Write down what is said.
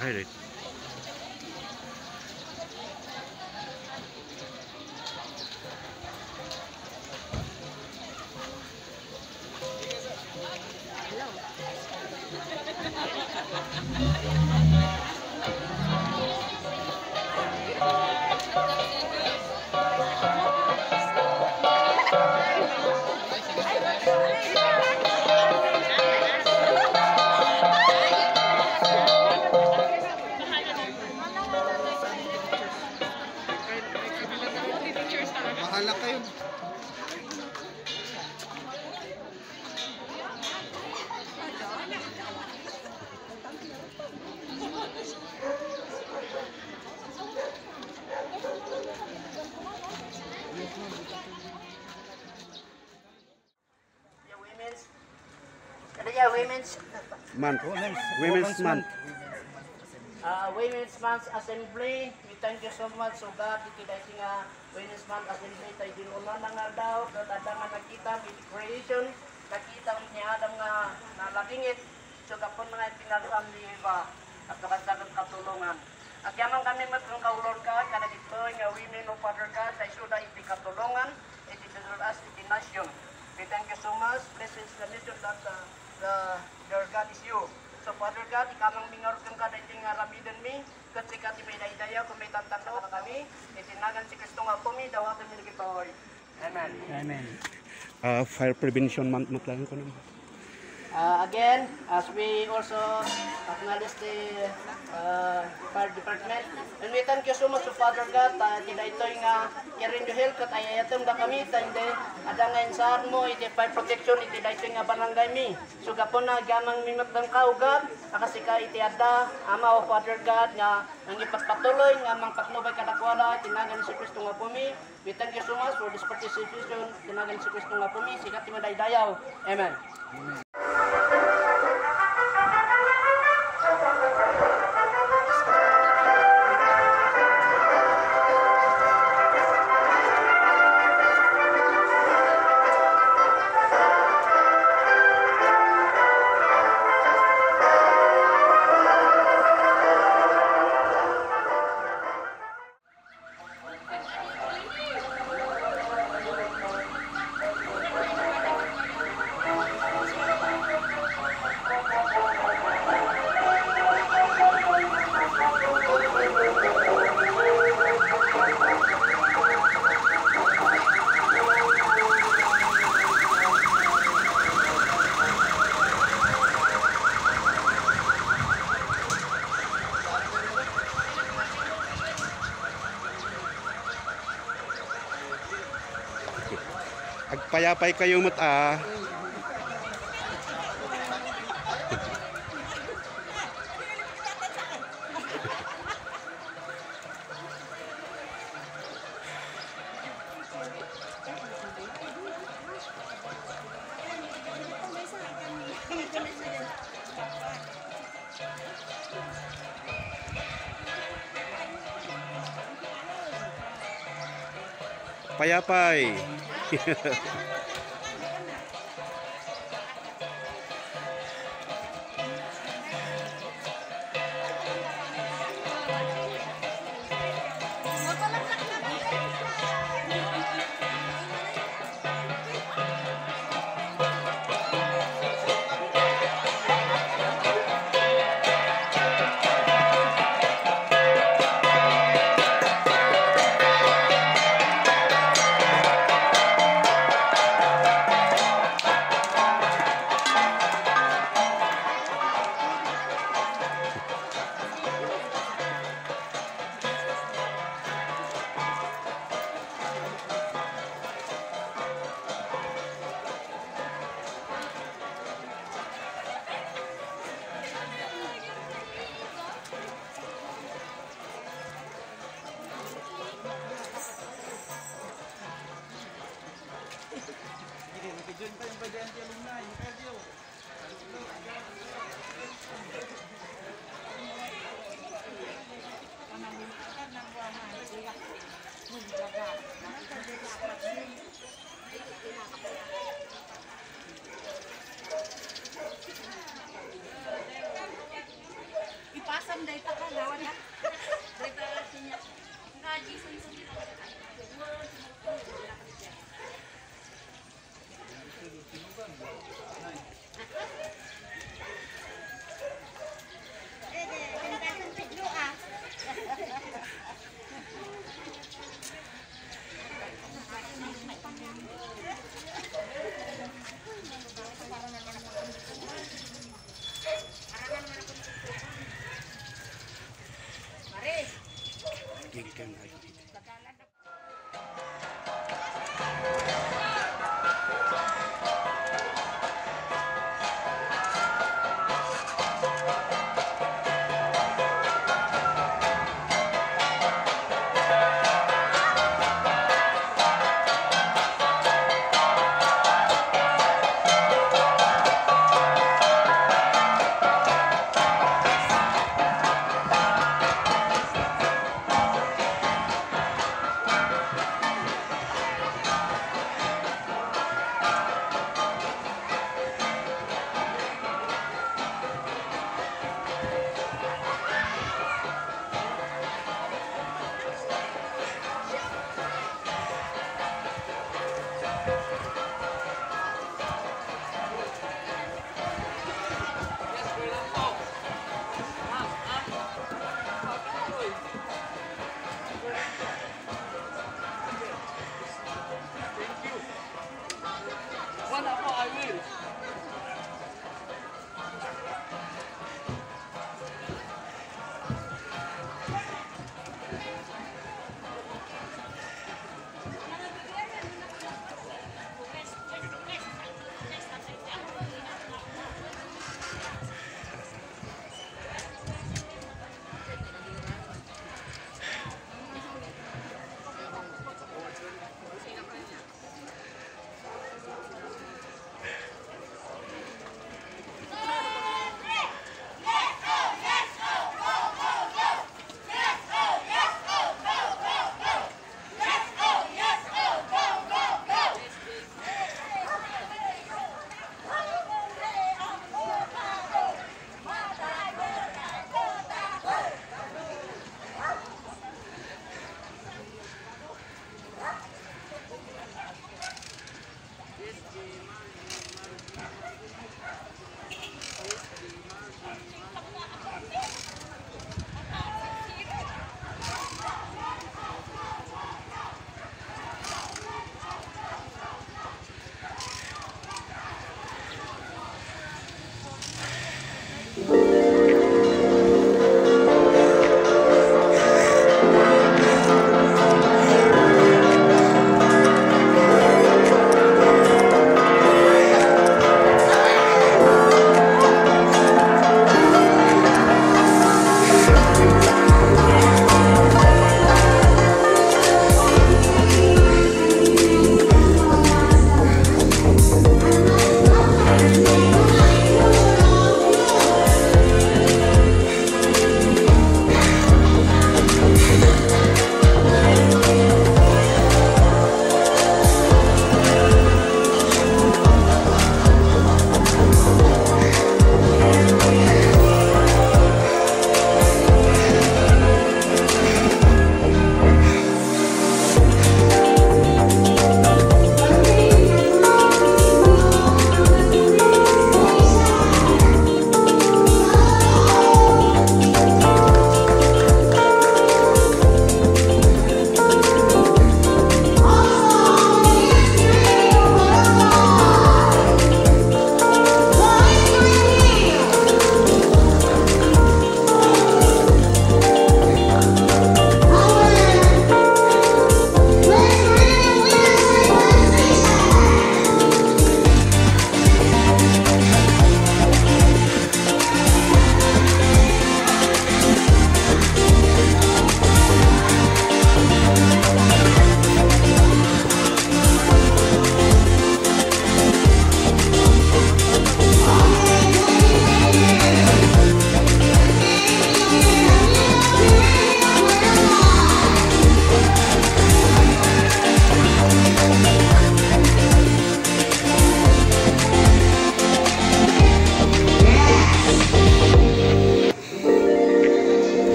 Highlight. Bahala kayo. Women's Month. Women's Month. Women's Month Assembly. We thank you so much. So God, iti nga Women's Month Assembly tayo dinunan nga daw kada nga nakita with creation nakita ni Adam nga nalakingit. So kapon mga pinagsan ni Eva at nakasagad katulungan. At yaman kami magkakaulor ka kada dito nga women of Father God tayo suda iti katulungan iti as iti nation. We thank you so much. Blessed is the nation that your God is you. So Father God, ikamang mingarukang ka dahil nga ramiden mi, kasi ka ti may naidaya kung may tantano na kami, itinagan si Kristo nga po mi, dawatan mi nagipaway. Amen. Amen. Fire Prevention Month lang ko naman. Again, as we also acknowledge the fire department, and we thank you so much to Father God, tidak ito nga kirin yung help kat ayayatom da kami, hindi ada nga insahan mo, iti fire protection, iti da ito nga barangay mi. So gapon na gamang mimot ng kaugad, kasi ka iti ada, Ama o Father God, nga ang ipagpatuloy, nga mangpatnubay kadakwala, tinagan si Kristo nga po mi. We thank you so much for this participation, tinagan si Kristo nga po mi, sikat ti madaydayaw. Amen. Amen. Agpayapay kayo mata. Payapay. Ipasam data